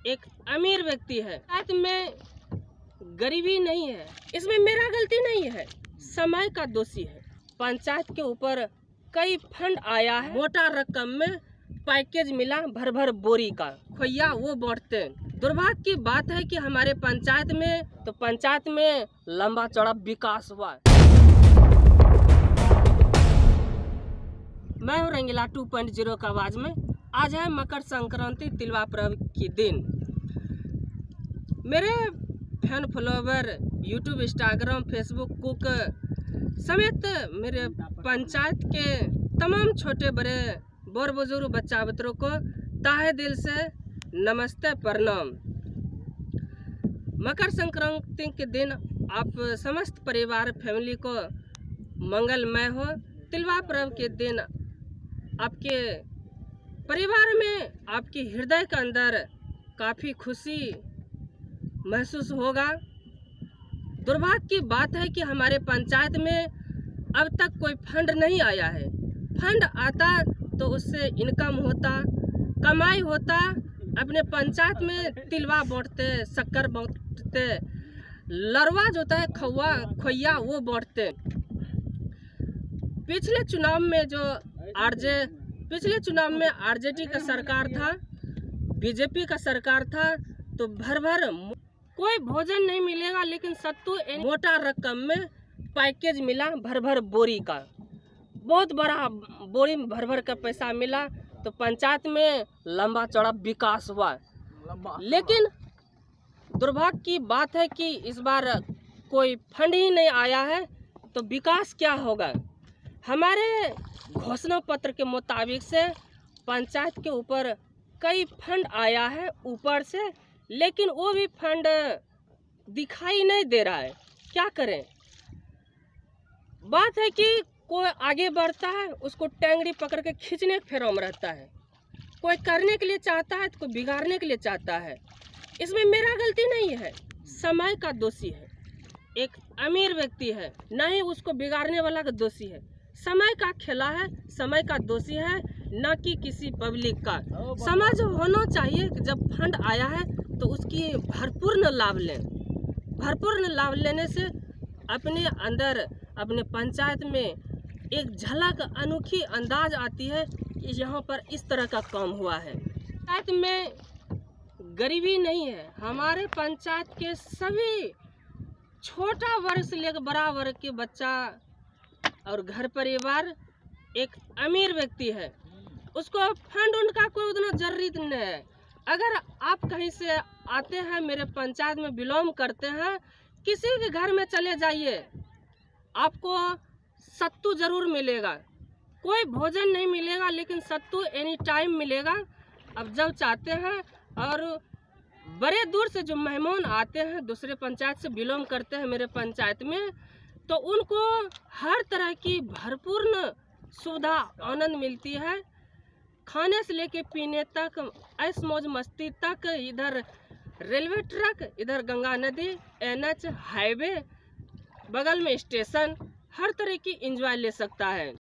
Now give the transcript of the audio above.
एक अमीर व्यक्ति है, साथ में गरीबी नहीं है। इसमें मेरा गलती नहीं है, समय का दोषी है। पंचायत के ऊपर कई फंड आया है, मोटा रकम में पैकेज मिला भर भर बोरी का, खोइया वो बांटते हैं। दुर्भाग्य की बात है कि हमारे पंचायत में लंबा चौड़ा विकास हुआ। मैं हूँ रंगीला 2.0 का आवाज में। आज है मकर संक्रांति, तिलवा पर्व की दिन। मेरे fan follower YouTube, Instagram, Facebook, कुक समेत मेरे पंचायत के तमाम छोटे बड़े बड़ बुजुर्ग बच्चा बच्चों को ताहे दिल से नमस्ते, प्रणाम। मकर संक्रांति के दिन आप समस्त परिवार फैमिली को मंगलमय हो। तिलवा पर्व के दिन आपके परिवार में, आपके हृदय के अंदर काफ़ी खुशी महसूस होगा। दुर्भाग्य की बात है कि हमारे पंचायत में अब तक कोई फंड नहीं आया है। फंड आता तो उससे इनकम होता, कमाई होता। अपने पंचायत में तिलवा बांटते, शक्कर बांटते, लरवा जो होता है खोइया वो बांटते। पिछले चुनाव में आरजेडी का सरकार था, बीजेपी का सरकार था, तो भर भर कोई भोजन नहीं मिलेगा, लेकिन सत्तू मोटा रकम में पैकेज मिला भर भर बोरी का। बहुत बड़ा बोरी में भर भर का पैसा मिला, तो पंचायत में लंबा चौड़ा विकास हुआ। लेकिन दुर्भाग्य की बात है कि इस बार कोई फंड ही नहीं आया है, तो विकास क्या होगा। हमारे घोषणा पत्र के मुताबिक से पंचायत के ऊपर कई फंड आया है ऊपर से, लेकिन वो भी फंड दिखाई नहीं दे रहा है। क्या करें। बात है कि कोई आगे बढ़ता है, उसको टैंगड़ी पकड़ के खींचने के फेरों में रहता है। कोई करने के लिए चाहता है तो कोई बिगाड़ने के लिए चाहता है। इसमें मेरा गलती नहीं है, समय का दोषी है। एक अमीर व्यक्ति है, न ही उसको बिगाड़ने वाला का दोषी है। समय का खेला है, समय का दोषी है, न कि किसी पब्लिक का। समझ होना चाहिए कि जब फंड आया है तो उसकी भरपूर्ण लाभ लें। भरपूर्ण लाभ लेने से अपने अंदर, अपने पंचायत में एक झलक, अनोखी अंदाज आती है कि यहाँ पर इस तरह का काम हुआ है। पंचायत में गरीबी नहीं है। हमारे पंचायत के सभी छोटा वर्ग से लेकर बड़ा वर्ग के बच्चा और घर परिवार, एक अमीर व्यक्ति है, उसको फंड उनका कोई उतना जरूरत नहीं है। अगर आप कहीं से आते हैं, मेरे पंचायत में बिलोंग करते हैं, किसी के घर में चले जाइए, आपको सत्तू जरूर मिलेगा। कोई भोजन नहीं मिलेगा, लेकिन सत्तू एनी टाइम मिलेगा। अब जब चाहते हैं, और बड़े दूर से जो मेहमान आते हैं, दूसरे पंचायत से बिलोंग करते हैं मेरे पंचायत में, तो उनको हर तरह की भरपूर्ण सुविधा, आनंद मिलती है। खाने से लेके पीने तक, ऐश मौज मस्ती तक। इधर रेलवे ट्रैक, इधर गंगा नदी, NH हाईवे, बगल में स्टेशन, हर तरह की एंजॉय ले सकता है।